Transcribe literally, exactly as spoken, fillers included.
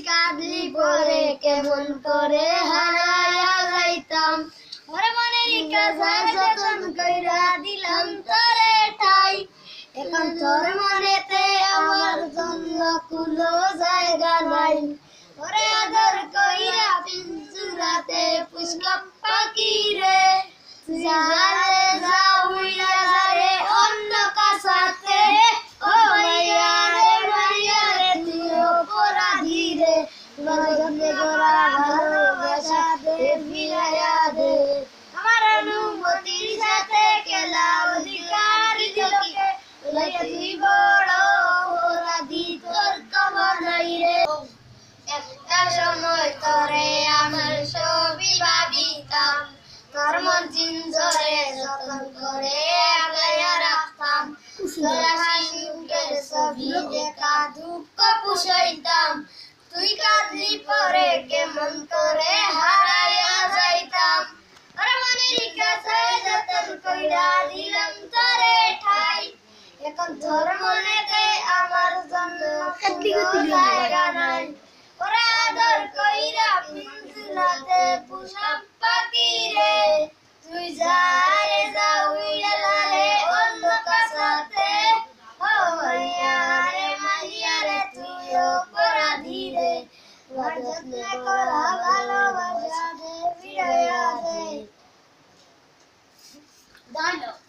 কাঁদলি পরে কেমন করে হারায়া যাইতাম ওরে মনের কাছে যতন কইরা দিলাম তোরে ঠাই এখন তোর মনেতে আমার জন্য কোনো জায়গা নাই ওরে আদর কইরা পিঞ্জুরাতে পুষ্প পাখি রে যারে যাও উইলা যারে অন্য কাছাতে ও মাইয়া রে মাইয়া রে তুই অপরাধী রে গজনে গোরা ভালোবাসা দে ফিরাইয়া দে আমার অনুমতির সাথে কেলা অধিকার দিলকে লইয়া তুই বড় অপরাধী তোর খবর নাই রে একটা সময় তোরে আমার ছবি ভাবিতাম তোর মন চিনজরে যতন করে আগলাইয়া রাখতাম তোর হাসি মুখের ছবি দেখা দুঃখ পুষাইতাম তুই কাঁদলি পরে কেমন করে হারাইয়া যাইতাম আর মনের কাছে যতন কইরা দিলাম তোরে ঠাই এখন তোর মনেতে আমার জন্য কোনো জায়গা নাই ওরে আদর কইরা পিঞ্জুরাতে পুষপ পাখি রে তুই যারে যাও উইলা রে অন্য কাছাতে ও মাইয়া রে মাইয়া রে তুই অপরাধী রে গজনে গোরা ভালোবাসা দে ফিরাইয়া দে।